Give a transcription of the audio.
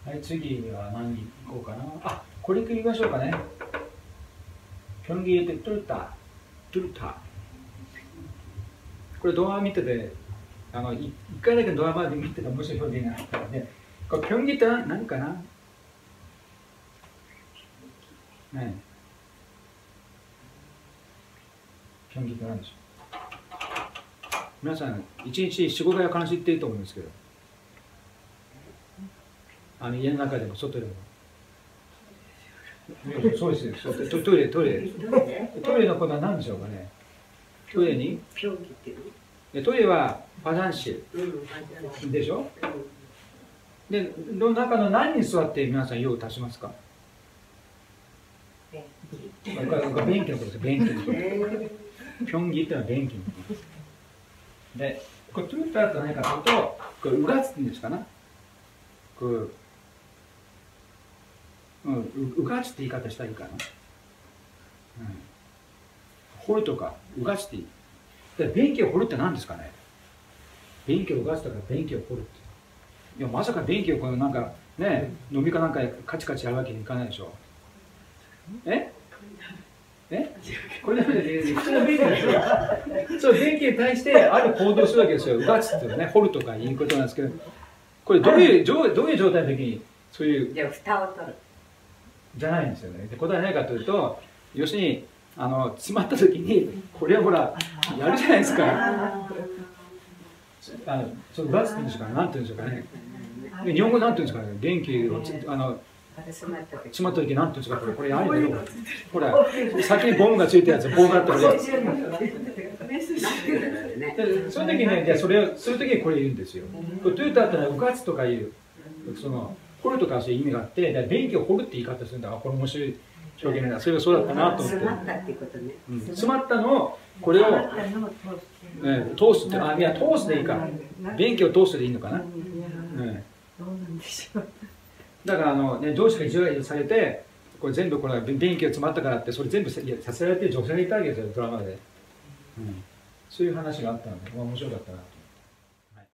はい、次は何に行こうかな。あ、これ行きましょうかね。경기ってトルタ。これドラマ見てて、一回だけドラマで見てた面白い表現があったので、これ경기って何かな？ね。경기って何でしょう？皆さん、1日4、5回は話していると思うんですけど、家の中でも外でも。そうですよ。トイレのことは何でしょうかね。トイレにトイレは화장실でしょ。で、の中の何に座って皆さん用を足しますか。便器のことです。便器のこと。경기ってのは便器のことです。で、これトゥーターと何かというと、これうがつっていうんですかな。うがつって言い方したらいいかな。掘るとか、うがつっていい。で、便器を掘るって何ですかね。便器をうがつとか便器を掘るって。いや、まさか便器をこのなんかね、飲みかなんかカチカチやるわけにいかないでしょ。これだけで普通の便器ですよ。そう、便器に対してある行動するわけですよ。うがつっていうのはね、掘るとかいうことなんですけど、これどういう状態の時にそういう。 じゃあ蓋を取る。じゃないんですよね。で、答えは何かというと、要するに詰まった時にこれをほらやるじゃないですか。そううがつっていうんでしょうか、なんていうんでしょうかね。日本語なんていうんですかね。便器を詰まった時なんていうんですか、これあるよ。ほら、先にボムがついたやつ、ボムがあったら。そういう時にね、じゃあそういう時にこれ言うんですよ。トゥーターってのはうがつとかいう、掘るとかそういう意味があって、便器を掘るって言い方するんだから、これ面白い表現だ。それがそうだったなと思って。 詰まったっていうことね。 詰まったのを、これを通すって、いや、通すでいいか。便器を通すでいいのかな。どうなんでしょう。だから上司が意地されて、これ全部これ便器が詰まったからって、それ全部させられてる女性がいたわけですよ、ドラマで。そういう話があったので、面白かったなと。